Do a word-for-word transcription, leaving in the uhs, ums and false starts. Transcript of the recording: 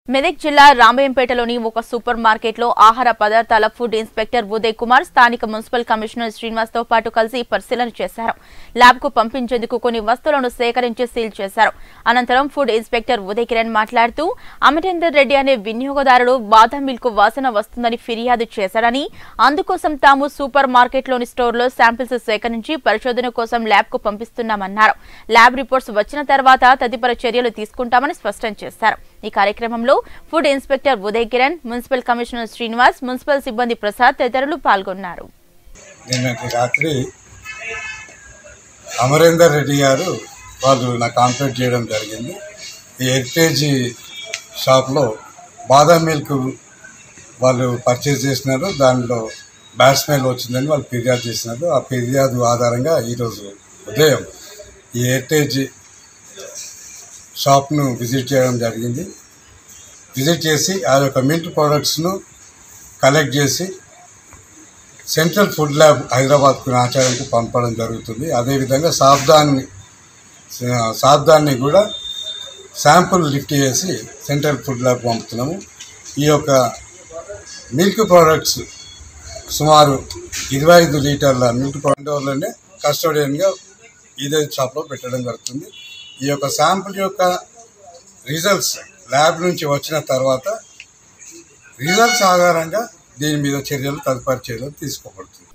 మెదక్ జిల్లా రాంబయంపేటలోని ఒక సూపర్ మార్కెట్లో ఆహార పదార్థాల ఫుడ్ ఇన్స్పెక్టర్ ఉదయ్ కుమార్ స్థానిక మున్సిపల్ కమిషనర్ శ్రీనివాస్ తో పాటు కలిసి పరిశీలన చేశారు. ల్యాబ్ కు పంపించేందుకు కొన్ని వస్తువులను సేకరించి సీల్ చేశారు. అనంతరం ఫుడ్ ఇన్స్పెక్టర్ ఉదయ్ కిరణ్ మాట్లాడుతూ అమరేందర్ రెడ్డి అనే వినియోగదారుడు బాదం మిల్క్ వాసన వస్తుందని ఫిర్యాదు చేశారని, అందుకోసం తాము సూపర్ మార్కెట్లోని స్టోర్లో శాంపిల్స్ సేకరించి పరిశోధన కోసం ల్యాబ్ కు పంపిస్తున్నామన్నారు. ల్యాబ్ రిపోర్ట్స్ వచ్చిన తర్వాత తదుపరి చర్యలు తీసుకుంటామని స్పష్టం చేశారు. ఈ కార్యక్రమంలో food inspector Uday Kiran, municipal commissioner Srinivas, municipal సిబ్బంది ప్రసాద్ తదితరులు పాల్గొన్నారు. నిన్నటి రాత్రి అమరేందర్ రెడ్డి గారు వాళ్ళు నాకు కాంటాక్ట్ చేయడం జరిగింది. ఈ హెరిటేజ్ షాప్లో బాదం మిల్క్ వాళ్ళు పర్చేజ్ చేసినారు. దానిలో బ్యాడ్ స్మెల్ వచ్చిందని వాళ్ళు ఫిర్యాదు చేసినారు. ఆ ఫిర్యాదు ఆధారంగా ఈరోజు ఉదయం ఈ హెరిటేజ్ షాప్ను విజిట్ చేయడం జరిగింది. విజిట్ చేసి ఆ యొక్క మిల్క్ ప్రోడక్ట్స్ను కలెక్ట్ చేసి సెంట్రల్ ఫుడ్ ల్యాబ్ హైదరాబాద్కు ఆచారానికి పంపడం జరుగుతుంది. అదేవిధంగా సాబ్దాన్ని సాబ్దాన్ని కూడా శాంపుల్ లిఫ్ట్ చేసి సెంట్రల్ ఫుడ్ ల్యాబ్ పంపుతున్నాము. ఈ యొక్క మిల్క్ ప్రోడక్ట్స్ సుమారు ఇరవై ఐదు లీటర్ల మిల్క్ ప్రోడక్ట్లోనే కస్టోడియన్గా ఇదే షాప్లో పెట్టడం జరుగుతుంది. ఈ యొక్క శాంపుల్ యొక్క రిజల్ట్స్ ల్యాబ్ నుంచి వచ్చిన తర్వాత రిజల్ట్స్ ఆధారంగా దీని మీద చర్యలు తదుపరి చర్యలు తీసుకోబడుతుంది.